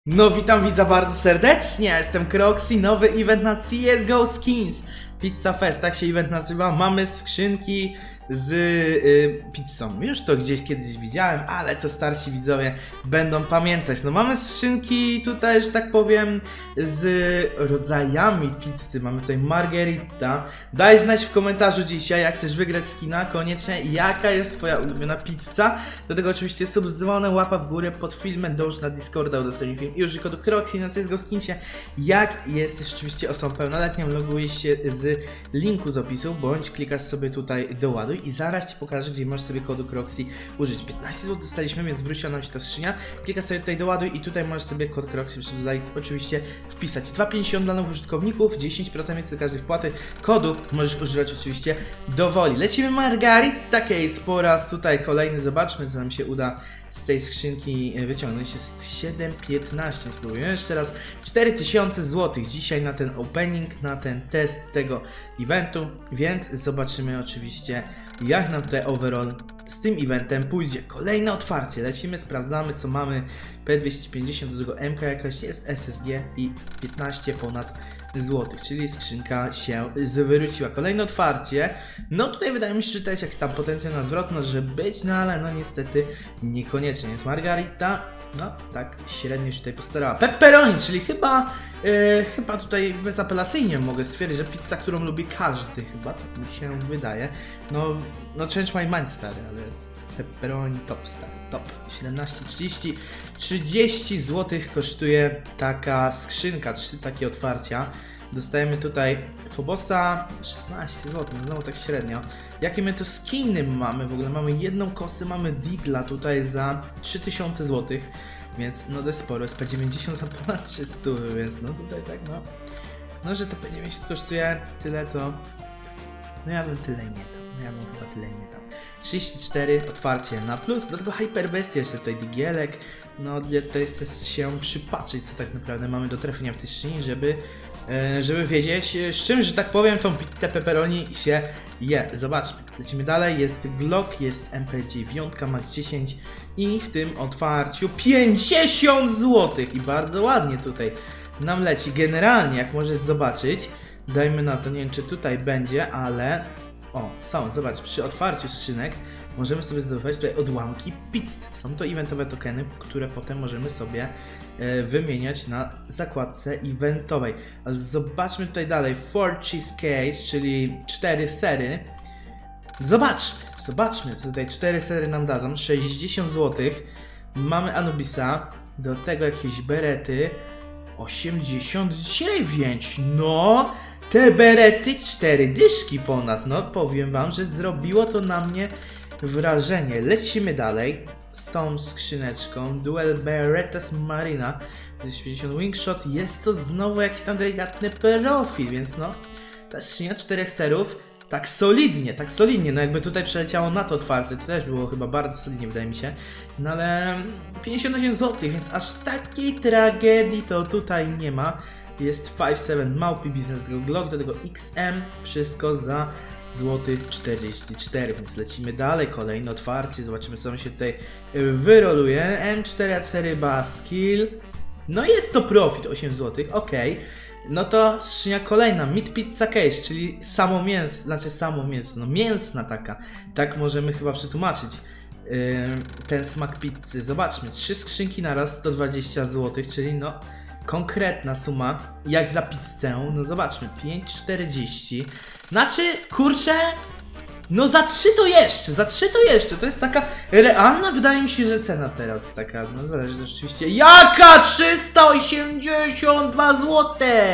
No witam widza bardzo serdecznie, jestem Kroxy, nowy event na CSGO Skins Pizza Fest, tak się event nazywa. Mamy skrzynki z pizzą. Już to gdzieś kiedyś widziałem, ale to starsi widzowie będą pamiętać. No mamy skrzynki tutaj, że tak powiem, z rodzajami pizzy. Mamy tutaj margherita. Daj znać w komentarzu dzisiaj, jak chcesz wygrać skina, koniecznie jaka jest twoja ulubiona pizza. Do tego oczywiście sub z dzwonem, łapa w górę pod filmem, dąż na Discorda, udostępnij film i użyj kodu Kroxy na CSGO Skinsie. Jak jesteś oczywiście osobą pełnoletnią, logujesz się z linku z opisu, bądź klikasz sobie tutaj doładuj i zaraz ci pokażę, gdzie możesz sobie kodu Kroxy użyć. 15 zł dostaliśmy, więc wróciła nam się ta skrzynia. Klikasz sobie tutaj doładuj i tutaj możesz sobie kod Kroxy oczywiście wpisać. 2,50 dla nowych użytkowników, 10% więcej do każdej wpłaty. Kodu możesz używać oczywiście dowoli. Lecimy margarit, case po raz tutaj kolejny. Zobaczmy, co nam się uda z tej skrzynki wyciągnąć. Jest 7,15. Spróbujemy jeszcze raz. 4000 zł dzisiaj na ten opening, na ten test tego eventu, więc zobaczymy oczywiście, jak nam tutaj overall z tym eventem pójdzie. Kolejne otwarcie, lecimy, sprawdzamy, co mamy. P250, do tego MK jakaś jest, SSG i 15 ponad złotych, czyli skrzynka się zwróciła. Kolejne otwarcie. No tutaj wydaje mi się, że to jest jakiś tam potencjał na zwrot może być, no ale no niestety niekoniecznie. Jest margarita, no tak średnio się tutaj postarała. Pepperoni, czyli chyba tutaj bezapelacyjnie mogę stwierdzić, że pizza, którą lubi każdy, chyba tak mi się wydaje. No change my mind, stary, ale pepperoni top, stary, top. 17,30, 30 zł kosztuje taka skrzynka, 3 takie otwarcia. Dostajemy tutaj Fobosa 16 zł, no znowu tak średnio. Jakie my tu skiny mamy? W ogóle mamy jedną kosę, mamy Digla tutaj za 3000 zł. Więc no dość sporo, jest P90 za ponad 300, więc no tutaj tak no że to P90 kosztuje tyle, to no ja bym tyle nie dał, ja bym chyba tyle nie dał. 34 otwarcie na plus, do tego Hyperbestia jeszcze tutaj digielek. No tutaj chcę się przypatrzeć, co tak naprawdę mamy do trafienia w tej skrzyni, żeby wiedzieć, z czym, że tak powiem, tą pizzę pepperoni się je. Zobaczmy, lecimy dalej, jest Glock, jest MP9, Max 10 i w tym otwarciu 50 zł i bardzo ładnie tutaj nam leci. Generalnie, jak możesz zobaczyć, dajmy na to, nie wiem czy tutaj będzie, ale o, są, zobacz, przy otwarciu skrzynek możemy sobie zdobywać tutaj odłamki pizz. Są to eventowe tokeny, które potem możemy sobie wymieniać na zakładce eventowej. Ale zobaczmy tutaj dalej, 4 cheese case, czyli 4 sery. Zobaczmy, tutaj 4 sery nam dadzą, 60 zł. Mamy Anubisa, do tego jakieś berety, 89, no te berety 4 dyszki ponad, no powiem wam, że zrobiło to na mnie wrażenie. Lecimy dalej z tą skrzyneczką, Duel Berettas Marina 250 Wingshot, jest to znowu jakiś tam delikatny profil, więc no ta skrzynia 4 serów tak solidnie, no jakby tutaj przeleciało na to otwarcie, to też było chyba bardzo solidnie, wydaje mi się, no ale 58 zł, więc aż takiej tragedii to tutaj nie ma. Jest 5,7 małpi biznes, do tego Glock, do tego XM, wszystko za złoty 44, więc lecimy dalej, kolejne otwarcie, zobaczymy co mi się tutaj wyroluje. M4A4 Baskill, no jest to profit 8 zł, ok. No to skrzynia kolejna, Meat Pizza Case, czyli samo mięso, no mięsna taka, tak możemy chyba przetłumaczyć ten smak pizzy. Zobaczmy, 3 skrzynki na raz 120 zł, czyli no konkretna suma, jak za pizzę. No zobaczmy, 5,40. Znaczy, kurczę, no za 3 to jeszcze, to jest taka realna, wydaje mi się, że cena teraz taka, no zależy rzeczywiście. Jaka 382 zł!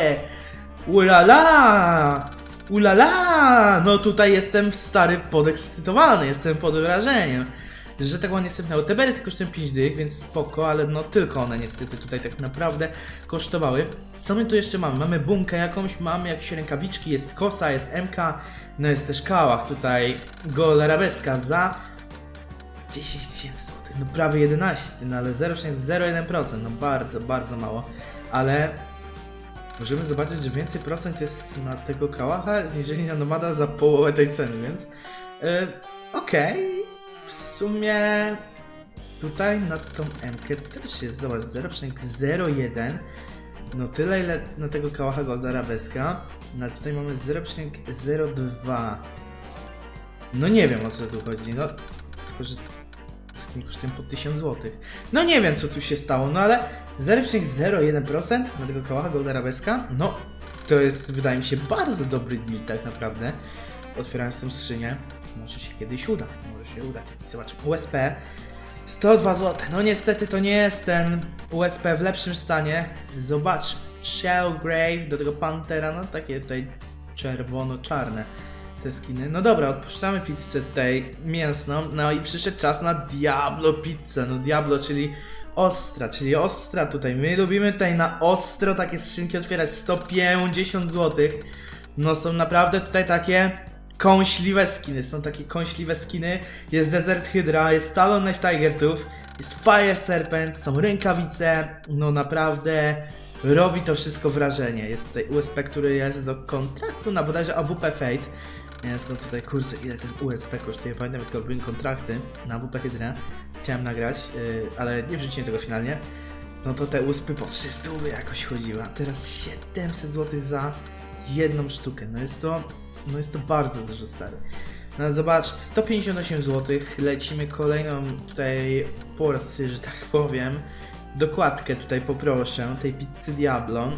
Ulala! No tutaj jestem stary podekscytowany, jestem pod wrażeniem, że tak ładnie sypnęło. Te berety kosztują 5 dych, więc spoko, ale no tylko one niestety tutaj tak naprawdę kosztowały. Co my tu jeszcze mamy? Mamy bumkę jakąś, mamy jakieś rękawiczki, jest kosa, jest MK, no jest też kałach tutaj, Gol Arabeska za 10 000 zł, no prawie 11, no ale 0,01%, no bardzo mało, ale możemy zobaczyć, że więcej procent jest na tego kałacha, jeżeli na nomada za połowę tej ceny, więc okej. W sumie tutaj na tą M-kę też jest, zobacz, 0,01. No tyle ile na tego kałacha Golda Arabeska. No tutaj mamy 0,02. No nie wiem o co tu chodzi, no tylko że skin kosztują po 1000 zł. No nie wiem co tu się stało, no ale 0,01% na tego kałacha Golda Arabeska, no to jest, wydaje mi się, bardzo dobry deal tak naprawdę. Otwierając tę skrzynię, może się kiedyś uda, może się uda. Zobacz, USP 102 zł. No niestety to nie jest ten USP w lepszym stanie. Zobacz, Shellgrave do tego Pantera, no takie tutaj czerwono-czarne te skiny. No dobra, odpuszczamy pizzę tutaj mięsną, no i przyszedł czas na Diablo pizzę. No Diablo, czyli ostra tutaj. My lubimy tutaj na ostro takie skrzynki otwierać, 150 zł. No są naprawdę tutaj takie kąśliwe skiny, są takie kąśliwe skiny. Jest Desert Hydra, jest Talon Knife Tiger Tooth, jest Fire Serpent, są rękawice. No naprawdę robi to wszystko wrażenie. Jest tutaj USP, który jest do kontraktu na bodajże AWP Fate. Więc no tutaj kurczę, ile ten USP kosztuje. Pamiętam jak to robiłem kontrakty na AWP Hydra. Chciałem nagrać, ale nie wrzuciłem tego finalnie. No to te USP po 300 jakoś chodziły. A teraz 700 zł za jedną sztukę. No jest to bardzo dużo, stary. No zobacz, 158 zł, lecimy kolejną tutaj porcję, że tak powiem. Dokładkę tutaj poproszę, tej pizzy Diablo,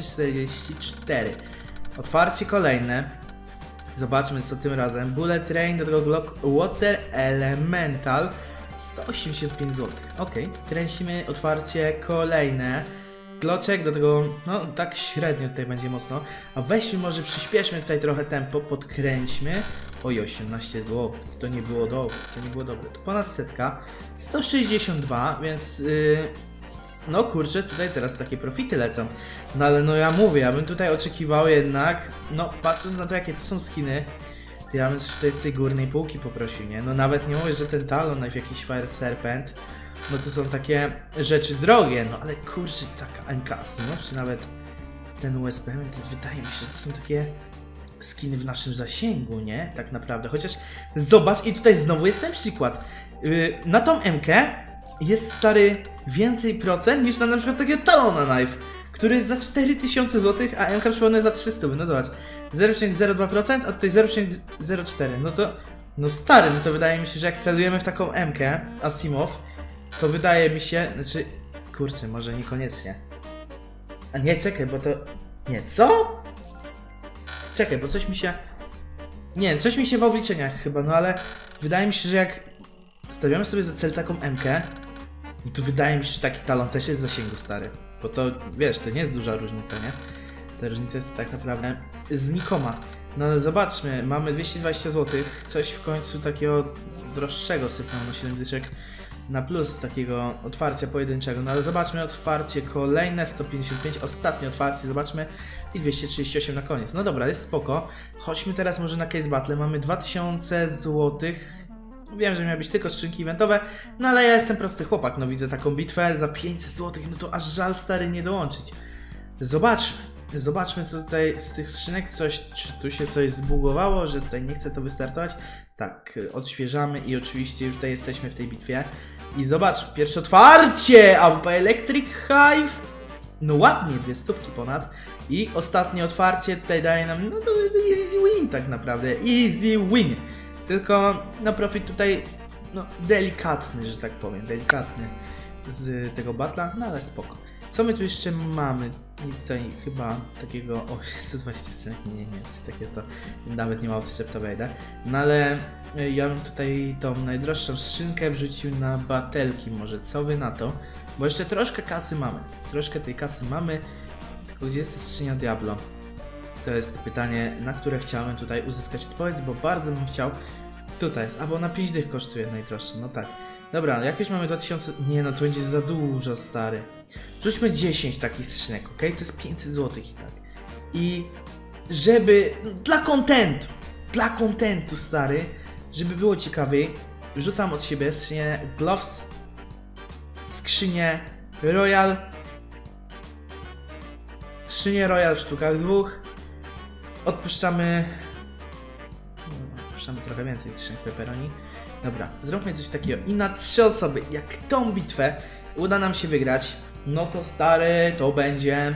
244. Otwarcie kolejne. Zobaczmy co tym razem. Bullet Train do tego Glock Water Elemental, 185 zł. Ok, kręcimy otwarcie kolejne. Gloczek do tego, no tak średnio tutaj będzie mocno. A weźmy może przyspieszmy tutaj trochę tempo, podkręćmy. Oj, 18 zł, to nie było dobre, to ponad setka. 162, więc no kurczę, tutaj teraz takie profity lecą. No ale no ja mówię, ja bym tutaj oczekiwał jednak, no patrząc na to jakie to są skiny, ja bym coś tutaj z tej górnej półki poprosił, nie? No nawet nie mówię, że ten Talon Knife, jakiś Fire Serpent, no to są takie rzeczy drogie, no ale kurczę, taka MKS, no czy nawet ten USP, to wydaje mi się, że to są takie skiny w naszym zasięgu, nie? Tak naprawdę, chociaż zobacz i tutaj znowu jest ten przykład. Na tą MK jest, stary, więcej procent niż na przykład takiego Talona Knife, który jest za 4000 zł, a MK przypomnę za 300, no zobacz, 0,02%, a tutaj 0,04, no to, no stary, no to wydaje mi się, że jak celujemy w taką MK Asimov, to wydaje mi się, znaczy, kurczę, może niekoniecznie. A nie, czekaj, bo to... Nie, co? Czekaj, bo coś mi się... Nie, coś mi się w obliczeniach chyba, no ale wydaje mi się, że jak stawiamy sobie za cel taką MK, no to wydaje mi się, że taki talon też jest w zasięgu, stary. Bo to, wiesz, to nie jest duża różnica, nie? Ta różnica jest tak naprawdę znikoma. No ale zobaczmy, mamy 220 zł, coś w końcu takiego droższego sypnął, no 7 dyszek na plus takiego otwarcia pojedynczego. No ale zobaczmy otwarcie kolejne, 155, ostatnie otwarcie, zobaczmy i 238 na koniec. No dobra, jest spoko. Chodźmy teraz może na Case Battle, mamy 2000 zł. Wiem, że miały być tylko skrzynki eventowe, no ale ja jestem prosty chłopak, no widzę taką bitwę za 500 zł, no to aż żal, stary, nie dołączyć. Zobaczmy co tutaj z tych skrzynek, czy tu się coś zbugowało, że tutaj nie chce to wystartować. Tak, odświeżamy i oczywiście już tutaj jesteśmy w tej bitwie. I zobacz, pierwsze otwarcie! AWP Electric Hive! No ładnie, 200 ponad. I ostatnie otwarcie tutaj daje nam, no to easy win tak naprawdę, easy win. Tylko, no profit tutaj, no delikatny, że tak powiem, delikatny z tego battla, no ale spoko. Co my tu jeszcze mamy? I tutaj chyba takiego, o 120, nie, coś takiego to nawet nie ma opcji, że to wejdę. No ale ja bym tutaj tą najdroższą skrzynkę wrzucił na batelki może, co wy na to? Bo jeszcze troszkę kasy mamy, troszkę tej kasy mamy, tylko gdzie jest ta skrzynia Diablo? To jest pytanie, na które chciałem tutaj uzyskać odpowiedź, bo bardzo bym chciał tutaj, albo na 5 dych kosztuje najdroższy, no tak. Dobra, jak już mamy 2000, nie no to będzie za dużo, stary. Rzućmy 10 takich skrzynek, ok? To jest 500 zł i tak. I żeby, dla kontentu, stary, żeby było ciekawiej, rzucam od siebie skrzynię Gloves, skrzynię Royal w sztukach 2. Odpuszczamy trochę więcej skrzynek pepperoni. Dobra, zróbmy coś takiego i na 3 osoby, jak tą bitwę uda nam się wygrać, no to stary, to będzie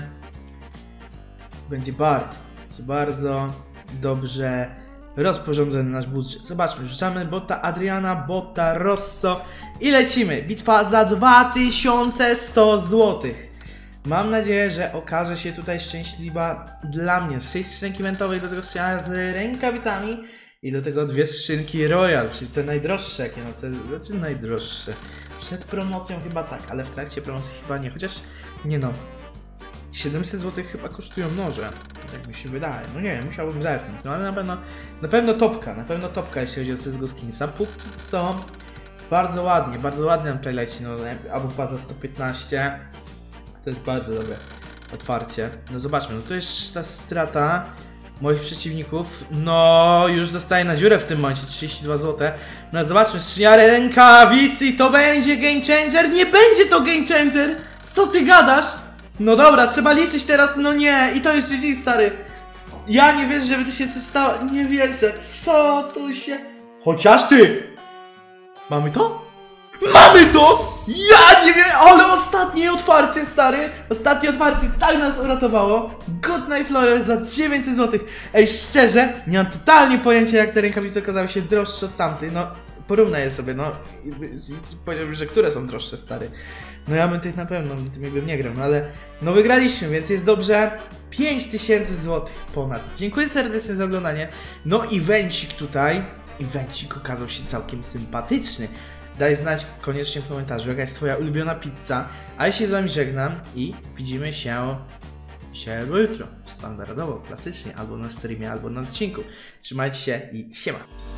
bardzo dobrze rozporządzony nasz budżet. Zobaczmy, wrzucamy bota Adriana, bota Rosso i lecimy. Bitwa za 2100 zł. Mam nadzieję, że okaże się tutaj szczęśliwa dla mnie. 6 skrzynki mentowej, do tego strzela z rękawicami i do tego 2 skrzynki Royal, czyli te najdroższe, jakie na CZ, znaczy najdroższe. Przed promocją chyba tak, ale w trakcie promocji chyba nie, chociaż nie no. 700 zł chyba kosztują noże, tak mi się wydaje. No nie wiem, musiałbym zerknąć, no ale na pewno topka, jeśli chodzi o CSGO Skinsa. Póki co bardzo ładnie nam tutaj leci, no AWP za 115. To jest bardzo dobre otwarcie. No zobaczmy, no to jest ta strata moich przeciwników. No już dostaję na dziurę w tym momencie, 32 zł. No zobaczmy, skrzynia rękawicy i to będzie game changer? Nie będzie to game changer! Co ty gadasz? No dobra, trzeba liczyć teraz, no nie, i to jest GG, stary. Ja nie wierzę, żeby tu się coś stało, nie wierzę, co tu się... Chociaż ty! Mamy to? Mamy to! Ja nie wiem, ale ostatnie otwarcie, stary. Ostatnie otwarcie tak nas uratowało. Good Night Flores za 900 zł. Ej, szczerze, nie mam totalnie pojęcia, jak te rękawice okazały się droższe od tamtej. No, porównaj je sobie, no. Powiedziałbym, że które są droższe, stary. No ja bym tych na pewno, tym bym nie grał, no ale no wygraliśmy, więc jest dobrze. 5000 zł ponad. Dziękuję serdecznie za oglądanie. No evencik tutaj, evencik okazał się całkiem sympatyczny. Daj znać koniecznie w komentarzu, jaka jest twoja ulubiona pizza. A ja się z wami żegnam i widzimy się jutro. Standardowo, klasycznie, albo na streamie, albo na odcinku. Trzymajcie się i siema.